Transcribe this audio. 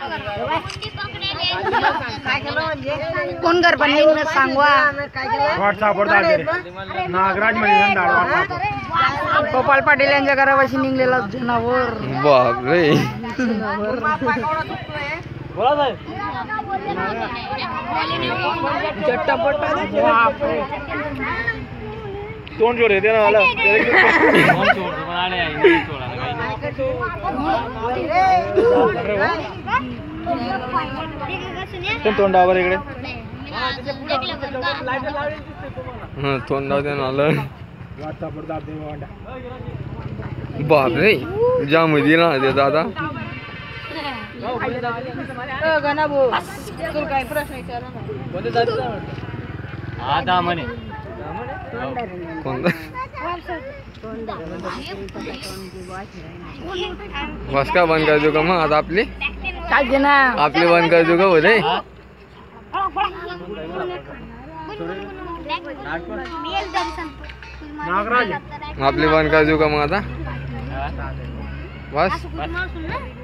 कोण घर पण निघणं सांगवा व्हॉट्सअपवर नागराज गोपाल पाटील यांच्या घरापाशी निघलेला जनावर. बापरे तोंड जोड येते ना तोंडावर इकडे तोंडावर आलं. बापरे जाम दिला ना ते दादा. वास्का बंद कर देऊ का मग आता आपली काय ना आपली बंद कर देऊ का बोले. नागराज आपली बंद कर देऊ का मग आता बस.